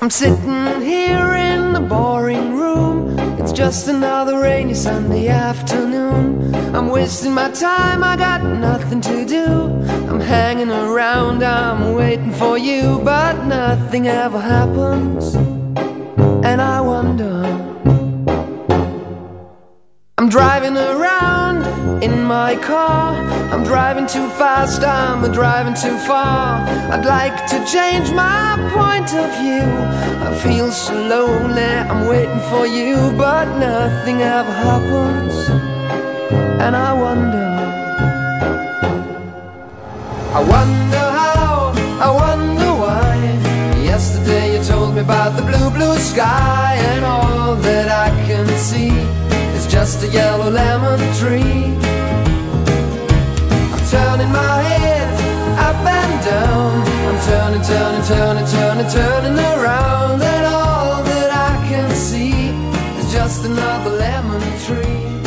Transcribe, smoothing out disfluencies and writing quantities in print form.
I'm sitting here in the boring room. It's just another rainy Sunday afternoon. I'm wasting my time, I got nothing to do. I'm hanging around, I'm waiting for you, but nothing ever happens. And I wonder, I'm driving around in my car. I'm driving too fast, I'm driving too far. I'd like to change my point of view. I feel so lonely, I'm waiting for you, but nothing ever happens. And I wonder how, I wonder why. Yesterday you told me about the blue, blue sky, and all that I can see is just a yellow lemon tree. I'm turning my head up and down. I'm turning, turning, turning, turning, turning around, and all that I can see is just another lemon tree.